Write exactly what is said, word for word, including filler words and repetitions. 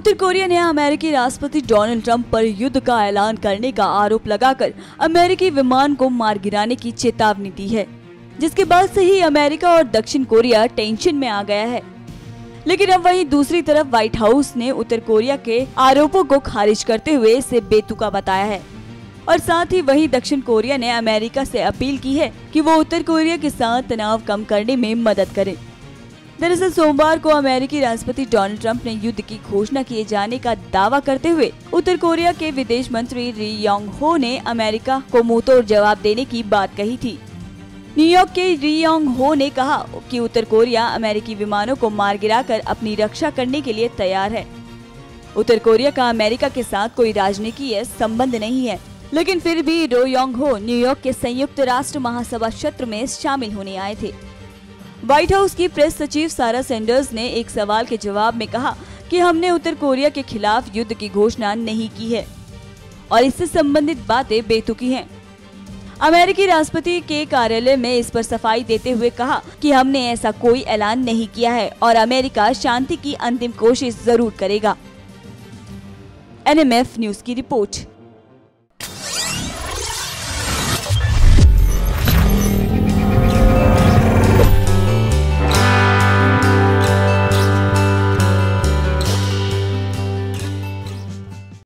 उत्तर Korea ने अमेरिकी राष्ट्रपति डोनाल्ड ट्रंप पर युद्ध का ऐलान करने का आरोप लगाकर अमेरिकी विमान को मार गिराने की चेतावनी दी है, जिसके बाद से ही अमेरिका और दक्षिण कोरिया टेंशन में आ गया है। लेकिन अब वहीं दूसरी तरफ व्हाइट हाउस ने उत्तर कोरिया के आरोपों को खारिज करते हुए इसे बेतुका बताया है और साथ ही वहीं दक्षिण कोरिया ने अमेरिका से अपील की है कि वो उत्तर कोरिया के साथ तनाव कम करने में मदद करे। दरअसल सोमवार को अमेरिकी राष्ट्रपति डोनाल्ड ट्रंप ने युद्ध की घोषणा किए जाने का दावा करते हुए उत्तर कोरिया के विदेश मंत्री री योंग हो ने अमेरिका को मुंहतोड़ जवाब देने की बात कही थी। न्यूयॉर्क के री योंग हो ने कहा कि उत्तर कोरिया अमेरिकी विमानों को मार गिराकर अपनी रक्षा करने के लिए तैयार है। उत्तर कोरिया का अमेरिका के साथ कोई राजनीतिक संबंध नहीं है, लेकिन फिर भी रो योंग हो न्यूयॉर्क के संयुक्त राष्ट्र महासभा सत्र में शामिल होने आए थे। व्हाइट हाउस की प्रेस सचिव सारा सैंडर्स ने एक सवाल के जवाब में कहा कि हमने उत्तर कोरिया के खिलाफ युद्ध की घोषणा नहीं की है और इससे संबंधित बातें बेतुकी हैं। अमेरिकी राष्ट्रपति के कार्यालय में इस पर सफाई देते हुए कहा कि हमने ऐसा कोई ऐलान नहीं किया है और अमेरिका शांति की अंतिम कोशिश जरूर करेगा। एन एम एफ न्यूज की रिपोर्ट।